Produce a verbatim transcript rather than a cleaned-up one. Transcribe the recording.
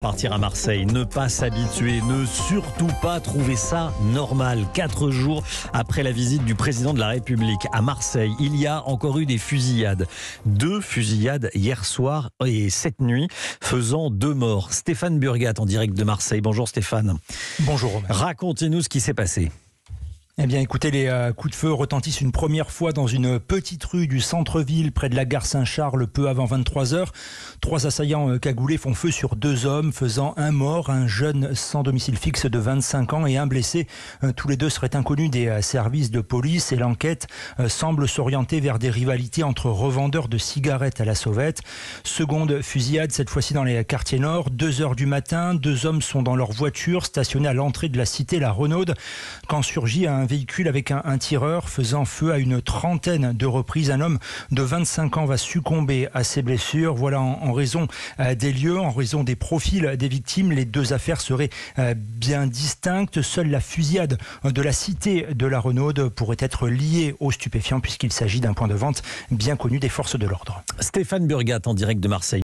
partir à Marseille. Ne pas s'habituer, ne surtout pas trouver ça normal. Quatre jours après la visite du président de la République à Marseille, il y a encore eu des fusillades. Deux fusillades hier soir et cette nuit, faisant deux morts. Stéphane Burgat en direct de Marseille. Bonjour Stéphane. Bonjour Romain. Racontez-nous ce qui s'est passé. Eh bien, écoutez, les euh, coups de feu retentissent une première fois dans une petite rue du centre-ville, près de la gare Saint-Charles, peu avant vingt-trois heures. Trois assaillants euh, cagoulés font feu sur deux hommes, faisant un mort, un jeune sans domicile fixe de vingt-cinq ans et un blessé. Euh, tous les deux seraient inconnus des euh, services de police et l'enquête euh, semble s'orienter vers des rivalités entre revendeurs de cigarettes à la sauvette. Seconde fusillade, cette fois-ci dans les quartiers nord. Deux heures du matin, deux hommes sont dans leur voiture, stationnés à l'entrée de la cité La Renaude, quand surgit un véhicule avec un, un tireur faisant feu à une trentaine de reprises. Un homme de vingt-cinq ans va succomber à ses blessures. Voilà, en, en raison euh, des lieux, en raison des profils des victimes, les deux affaires seraient euh, bien distinctes. Seule la fusillade de la cité de La Renaude pourrait être liée aux stupéfiants puisqu'il s'agit d'un point de vente bien connu des forces de l'ordre. Stéphane Burgat en direct de Marseille.